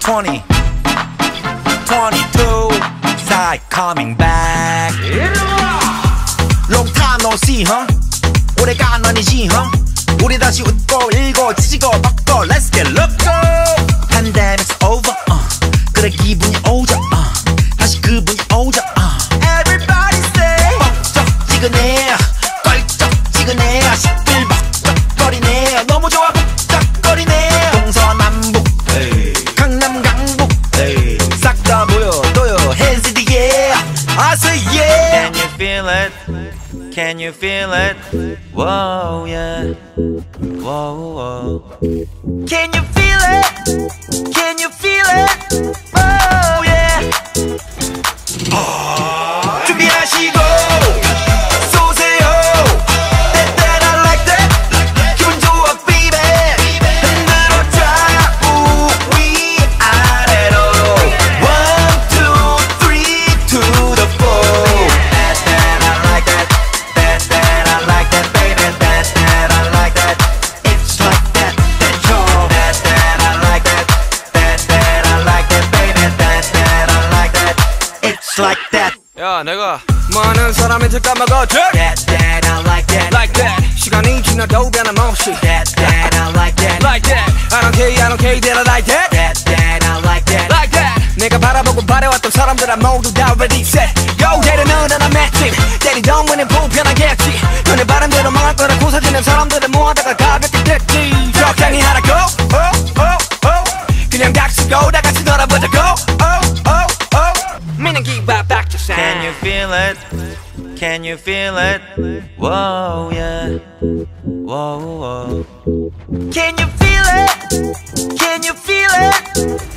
20, 22, side coming back. Long time no see, huh? 오래간 아니지, huh? 우리 다시 웃고 일고 찢고 벗고 Let's get loco. Pandemic's over, 그래 기분이 오죠, 다시 그분이 오죠, Everybody say 뻑적지근해, 껄쩍지근해, 시끌벅적거리네. 너무 좋아 북적거리네. 동서남북 강남 강북 싹 다 보여도요. Hands in the air, I say yeah. Can you feel it? Can you feel it? Whoa, yeah. Whoa, whoa. Can you feel it? Can you feel it? Oh yeah. 준비하시고 쏘세요. That I like that. 기분 좋아 baby. 흔들어 좌우 위아래로. 1, 2, 3 to the 4. That I like that. That I like that baby. That I like that. It's like that. That's all. That I like that. That I like that baby. That I like that. It's like that. 야 내가 많은 사람한테 까먹어줘 That I like that. Like that 시간이 지나도 변함없이 That I like that. Like that I don't care that I like that That I like that. Like that 내가 바라보고 바래왔던 사람들아 모두 다 ready set Yo 때리는 나 맷집 때리던 문은 불편하겠지 너네 바람대로 망할 거라 고사지는 사람들을 모아다가 가볍게 됐지 적당히 하라고 그냥 닥치고 다 같이 놀아보자고 meaning give back to sound Can you feel it? Can you feel it? Whoa, yeah. Whoa, whoa. Can you feel it? Can you feel it?